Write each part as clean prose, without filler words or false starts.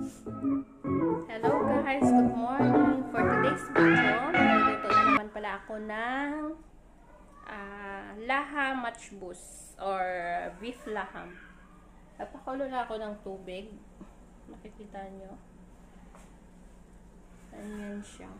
Hello guys, good morning. For today's video, nandito na naman pala ako ng laham machbus or beef laham. Napakulo na ako ng tubig. Makikita nyo. Ayan siya.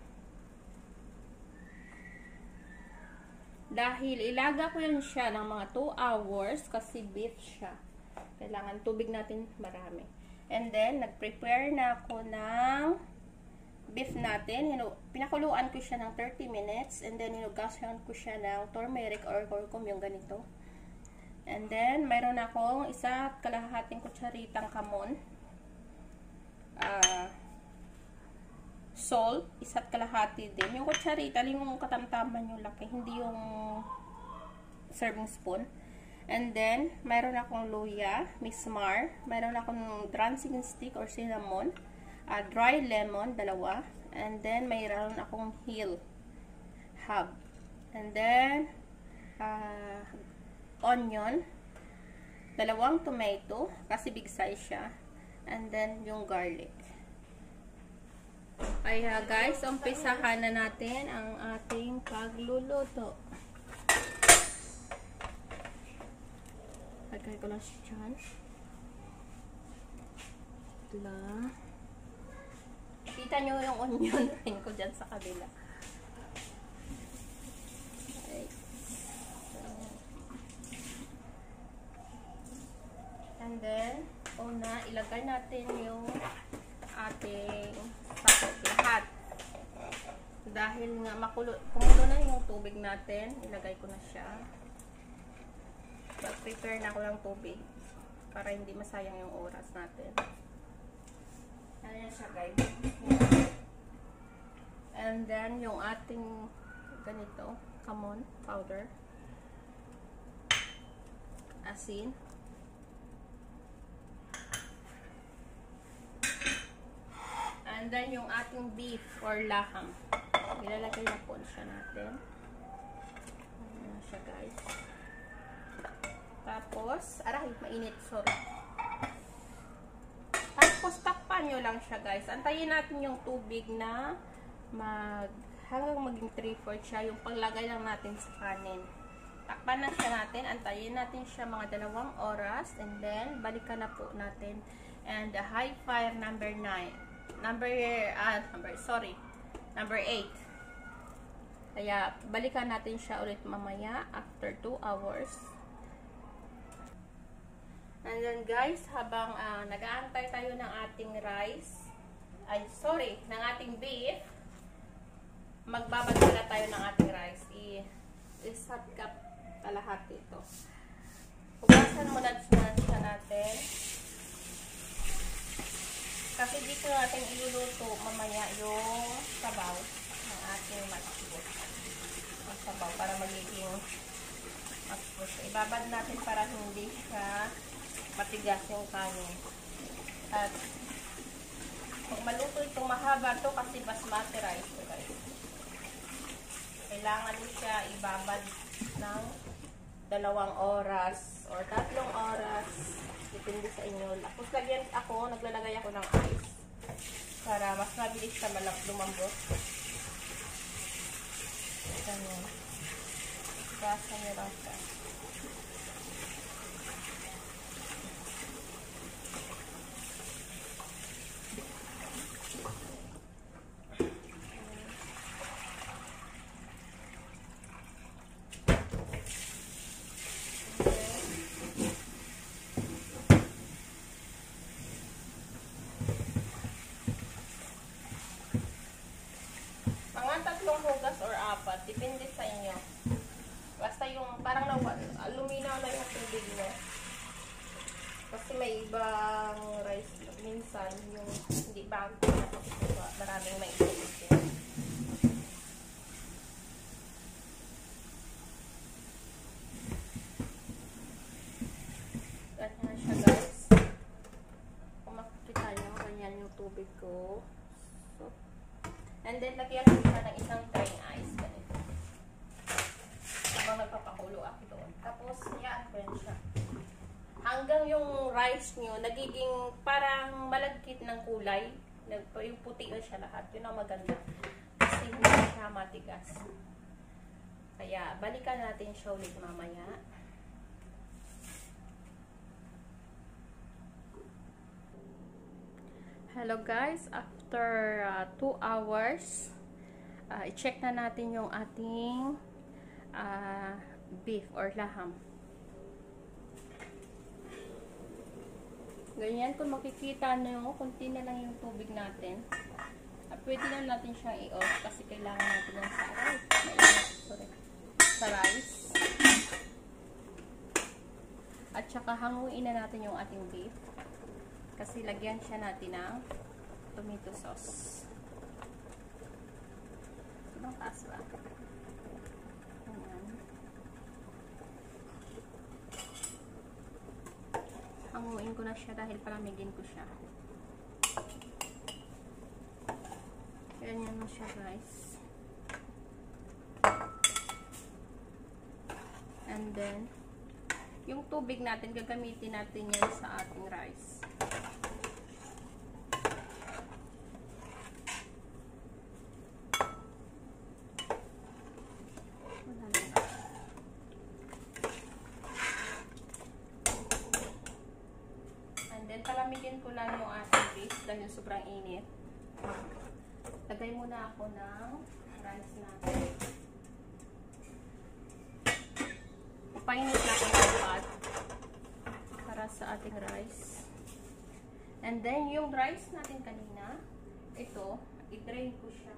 Dahil ilaga ko yan siya ng mga 2 hours kasi beef siya. Kailangan tubig natin marami. And then, nag-prepare na ako ng beef natin. Pinakuluan ko siya ng 30 minutes. And then, hinugasan ko siya ng turmeric or curcum, yung ganito. And then, mayroon akong 1 kalahating kutsaritang kamon. Salt, 1 kalahati din. Yung kutsarita, yung katamtaman yung laki. Hindi yung serving spoon. And then, mayroon akong luya, mismar, mayroon akong dancing stick or cenamon, dry lemon, 2, and then mayroon akong hab. And then, onion, 2 tomato, kasi big size siya, and then yung garlic. Kaya guys, umpisahan na natin ang ating pagluluto. Lagay ko lang siya dyan. Kita nyo yung onion rin ko dyan sa kabila. Okay. And then, una, ilagay natin yung ating sakot lahat. Dahil nga kumulo na yung tubig natin, ilagay ko na siya. Prepare na ako ng tubig para hindi masayang yung oras natin. Ayan siya guys. And then yung ating ganito, kamon powder, asin, and then yung ating beef or laham. Ilalagay na po siya natin. Ayan siya guys. Tapos, aray, mainit, sorry. Tapos, takpan nyo lang siya, guys. Antayin natin yung tubig na hanggang maging 3/4 siya, yung paglagay lang natin sa kanin. Takpan na siya natin, antayin natin siya mga 2 oras, and then, balikan na po natin. And, high fire number 8. Kaya, balikan natin siya ulit mamaya, after 2 hours. And then guys, habang nag-aantay tayo ng ating rice, ng ating beef, magbabad na tayo ng ating rice. I-1 cup kalahati ito. Hugasan muna siya natin. Kasi dito natin iluluto mamaya yung sabaw ng ating machbus. Ang sabaw para magiging machbus. Ibabad natin para hindi siya matigas yung kanin. At kung maluto itong mahaba to kasi basmati rice to guys. Kailangan siya ibabad ng 2 oras or 3 oras. Depende sa inyo. Tapos naglalagay ako ng ice para mas mabilis siya lumambot. Ganyan. Gasan nyo lang siya. Hugas or 4, depende sa inyo. Basta yung parang luminaw na yung tubig mo. Kasi may ibang rice minsan yung hindi bago na maraming may tubig yan. Ganyan siya guys. Kung makikita nyo, ganyan yung tubig ko. And then, lagyan ko siya ng 1 tray ice. Ganito. Habang nagpapakulo ako doon. Tapos, yan ko yan siya. Hanggang yung rice nyo, nagiging parang malagkit ng kulay. Yung puti na siya lahat. Yun ang maganda. Kasi hindi siya matigas. Kaya, balikan natin siya ulit mamaya. Hello guys, after 2 hours, i-check na natin yung ating beef or laham. Ganyan, kung makikita nyo, kunti na lang yung tubig natin. Pwede na natin siyang i-off kasi kailangan natin yan sa rice. Sa rice. At saka hanguin na natin yung ating beef. Kasi lagyan siya natin ng tomato sauce. Sobrang taas ba? Ayan. Hanguin ko na siya dahil palamigin ko siya. Ganyan na siya guys. And then, yung tubig natin, gagamitin natin yan sa ating rice. Palamigin ko lang yung ating beef dahil sobrang init. Lagay muna ako ng rice natin. Painit lang ako ng pot para sa ating rice. And then, yung rice natin kanina, ito, i-drain ko siya.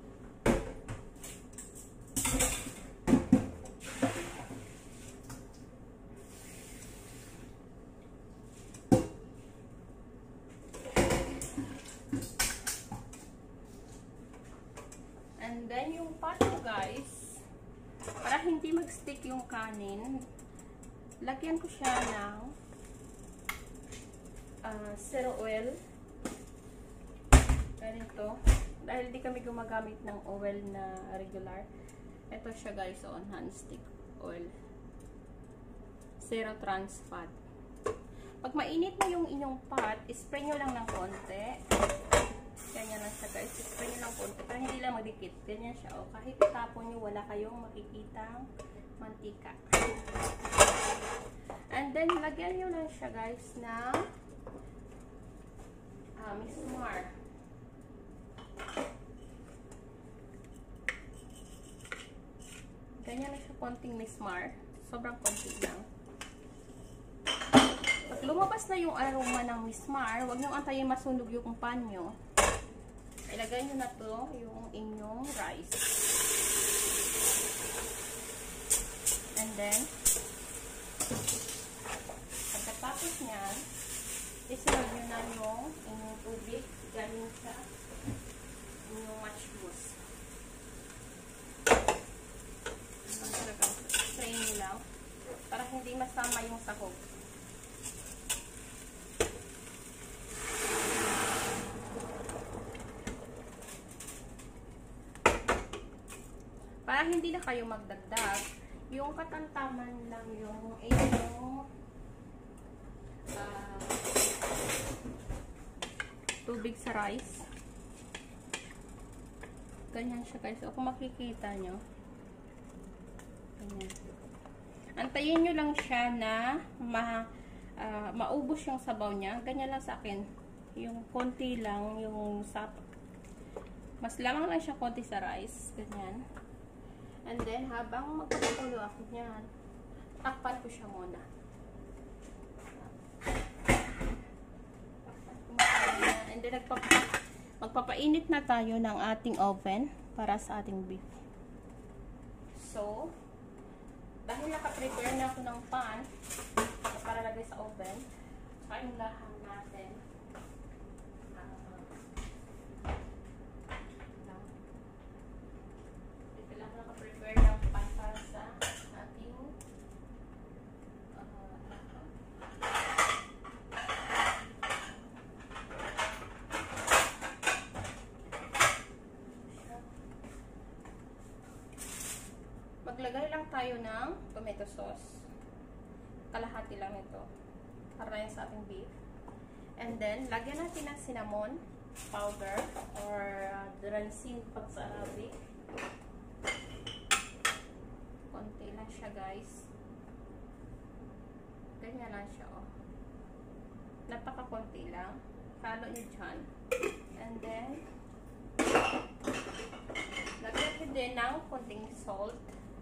And then, yung paano guys, para hindi mag-stick yung kanin, lagyan ko siya ng zero oil. Ganito. Dahil di kami gumagamit ng oil na regular. Ito siya guys, non-stick oil. Zero trans fat. Pag mainit na yung inyong pot, spray nyo lang ng konti. Ganyan lang siya guys. Spray nyo lang konti para hindi lang magdikit. Ganyan siya. O, kahit itapon nyo, wala kayong makikitang mantika. And then, lagyan nyo lang siya guys na mismar. Ganyan lang siya, konting mismar. Sobrang konti lang. Pag lumabas na yung aroma ng mismar, huwag nyo antayin masunog yung pan nyo. Ilagay nyo na to yung inyong rice. And then, pagkatapos nyan, isunod nyo na yung inyong tubig galing sa inyong machbus. Strain nyo lang para hindi masama yung sahog. Para hindi na kayo magdagdag, yung katantaman lang yung inyong tubig sa rice. Ganyan siya guys. O kung makikita nyo, ganyan. Antayin nyo lang siya na maubos yung sabaw niya. Ganyan lang sa akin. Yung konti lang, yung mas lamang lang siya konti sa rice. Ganyan. And then, habang magpapakulo ako niyan, takpan ko siya muna. And then, magpapainit na tayo ng ating oven para sa ating beef. So, dahil naka-prepare na ako ng pan para lagay sa oven, saka yung laham natin. Naka-prepare ng pan para sa ating maglagay lang tayo ng tomato sauce. Kalahati lang ito. Para yan sa ating beef. And then, lagyan natin ng cinnamon powder or dransin pag sa Arabic. Konti lang siya, guys. Ganyan lang siya, oh. Napaka-konti lang. Halo nyo dyan. And then, lagyan ko din ng konting salt.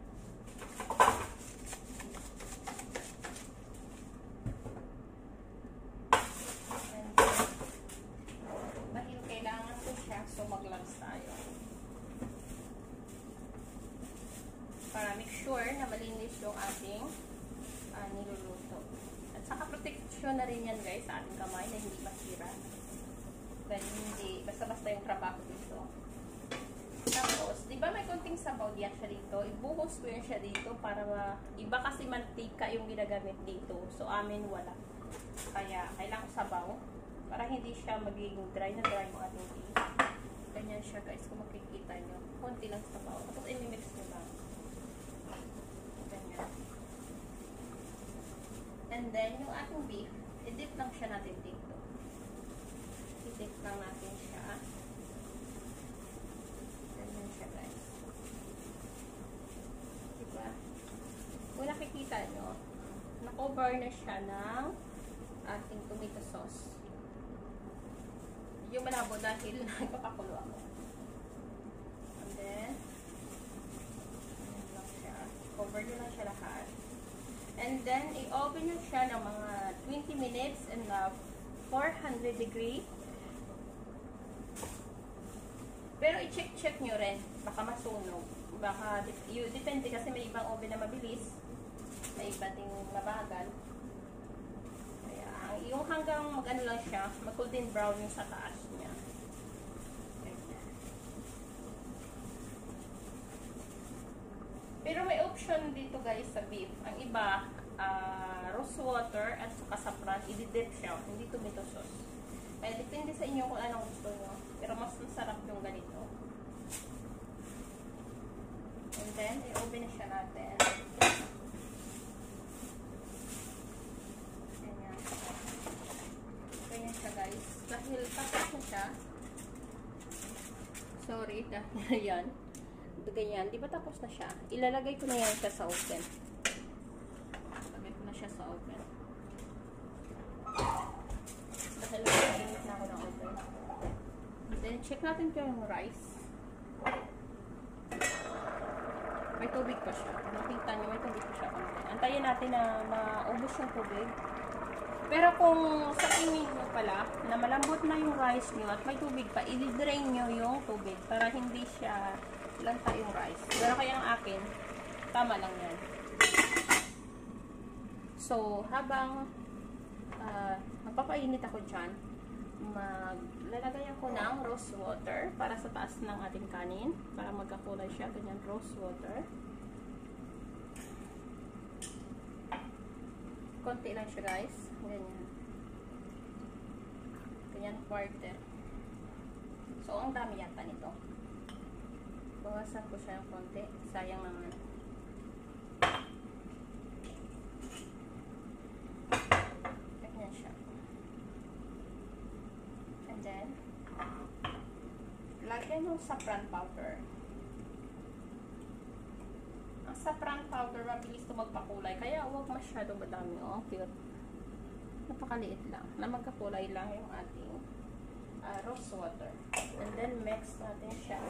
And then, dahil kailangan ko siya, so mag-gloves tayo. Para make sure na malinis yung ating niluluto. At saka protection na rin yan, guys, sa ating kamay na hindi masira. Dahil hindi, basta-basta yung trabaho dito. Tapos, di ba may konting sabaw diyan siya dito? Ibuhos ko yun siya dito para iba kasi mantika yung ginagamit dito. So, amin wala. Kaya, kailangan sabaw para hindi siya magiging dry na dry yung ating beef. Ganyan siya, guys, kung makikita nyo. Konti lang sabaw. Tapos, imimix nyo lang. Ganyan. And then, yung ating beef, i-dip lang siya natin dito. I-dip lang natin siya. Ganyan siya, guys. Diba? Kung nakikita nyo, na-cover na siya ng ating tomato sauce. Yung malabo dahil nagpapakulo ako. And then, lang siya. Cover nyo lang siya lahat. And then, i-oven nyo siya ng mga 20 minutes and 400 degree. Pero i-check nyo rin. Baka masunog. Baka, depende kasi may ibang oven na mabilis. May iba ding mabagal. Kaya, yung hanggang mag-ano lang siya, mag-golden brown yung sa taas niya. Pero may option dito, guys, sa beef. Ang iba, rose water at saka saffron, i-dip siya. Hindi tomato sauce. Kaya depende sa inyo kung anong gusto nyo. Pero mas masarap yung ganito. And then, i-open na siya natin. Ganyan. Ganyan siya, guys. Dahil tapos na siya. Sorry, dahil yan. Ganyan. Di ba tapos na siya? Ilalagay ko na yan siya sa oven. Lagay ko na siya sa oven. Dahil nag-init na ako ng oven. Then, check natin ko yung rice. May tubig pa siya. Nakita nyo, may tubig pa siya. Antayin natin na maubos yung tubig. Pero kung sa tingin nyo pala, na malambot na yung rice nyo at may tubig pa, i-drain nyo yung tubig para hindi siya lanta yung rice. Pero kaya ang akin, tama lang yan. So, habang magpapainit ako dyan, maglalagay ako ng rose water para sa taas ng ating kanin. Para magkakulay siya. Ganyan, rose water. Konti lang siya, guys. Ganyan. Ganyan, quarter. So, ang dami yata nito. Bawasan ko siya ng konti. Sayang naman. Ganyan siya. And then, lagyan yung saffron powder. Ang saffron powder, mabilis ito magpakulay. Kaya huwag masyadong madami. Oh, cute. Napakaliit lang. Na magkakulay lang yung ating rose water. And then, mix natin siya.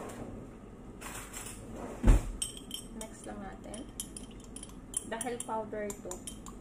Mix lang natin. Dahil powder ito.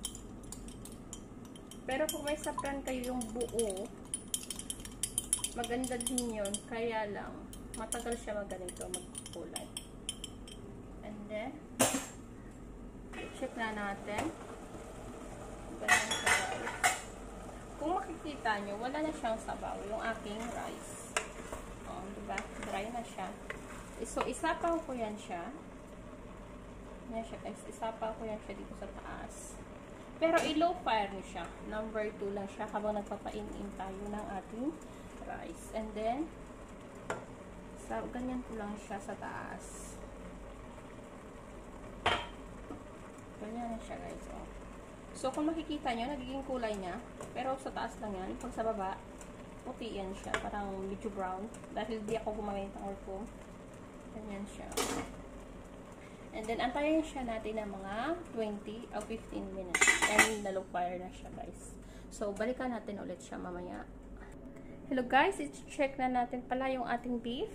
Pero kung may saffron kayo yung buo, maganda din yun. Kaya lang, matagal siya magganito, magkulay. And then, check na natin. Ganyan sa rice. Kung makikita nyo, wala na siyang sabaw yung aking rice. O, diba? Dry na siya. So, isapaw ko yan siya. Yan siya, guys. Isapaw ko yan siya dito sa taas. Pero, i-low fire nyo siya. Number 2 lang siya habang nagpapain-in tayo ng ating rice. And then, ganyan ko lang siya sa taas. Ganyan na siya, guys. Oh. So, kung makikita nyo, nagiging kulay niya. Pero sa taas lang yan. Pag sa baba, puti yan siya. Parang medyo brown. Dahil di ako gumamit ng orko. Ganyan siya. And then, antayin siya natin ng mga 20 o 15 minutes. And na-low fire na siya, guys. So, balikan natin ulit siya mamaya. Hello, guys. I-check na natin pala yung ating beef.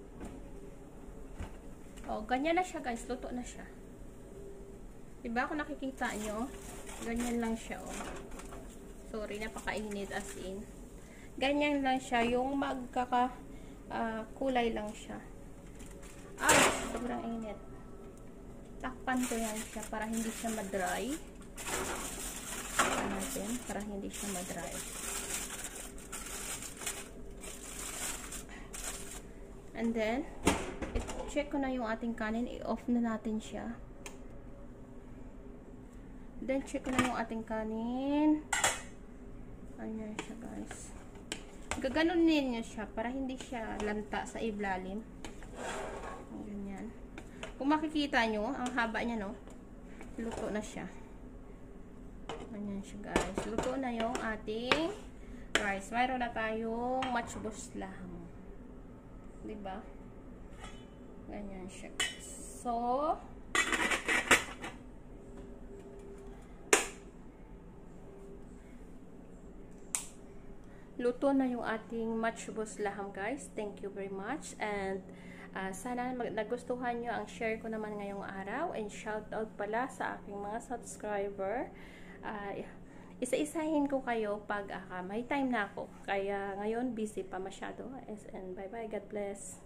O, ganyan na siya, guys. Luto na siya. Diba? Kung nakikita nyo, ganyan lang siya, oh. Sorry, napakainit as in. Ganyan lang siya. Yung kulay lang siya. Ay, sobrang init. Takpan ko yan siya para hindi siya ma-dry. Takpan natin para hindi siya ma-dry. And then, i-check ko na yung ating kanin. I-off na natin siya. Then, check ko na yung ating kanin. Ayan siya, guys. Gaganunin niyo siya para hindi siya lanta sa ilalim. Ganyan. Kung makikita nyo, ang haba niya, no? Luto na siya. Ayan siya, guys. Luto na yung ating rice. Mayroon na tayong machbus laham. Diba? Ganyan siya, guys. So, luto na yung ating machbus laham, guys. Thank you very much. And sana nagustuhan nyo ang share ko naman ngayong araw. And shout out pala sa aking mga subscriber. Isa-isahin ko kayo pag may time na ako. Kaya ngayon busy pa masyado. And bye bye. God bless.